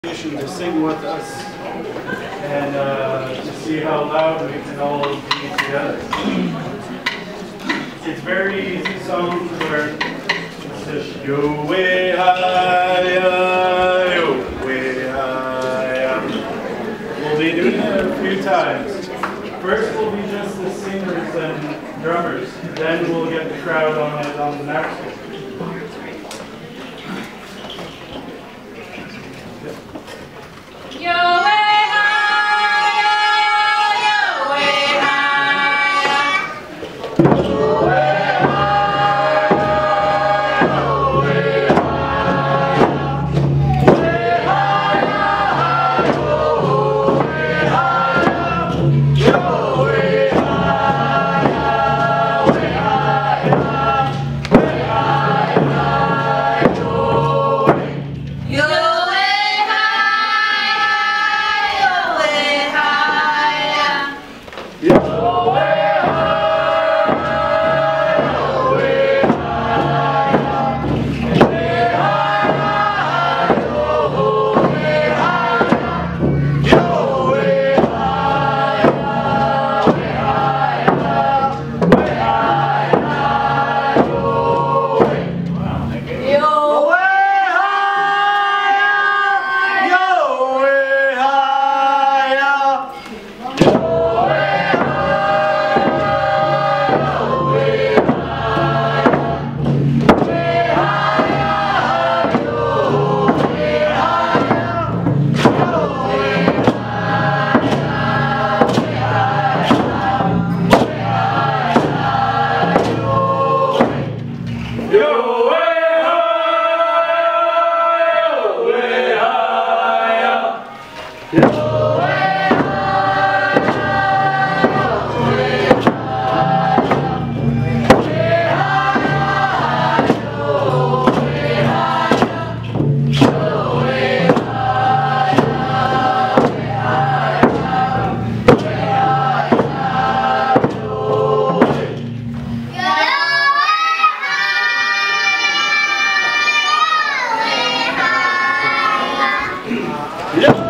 To sing with us and to see how loud we can all be together. It's very easy song to learn. It's just yo way high, yo way high. We'll be doing it a few times. First we'll be just the singers and drummers. Then we'll get the crowd on it on the next one. Yeah.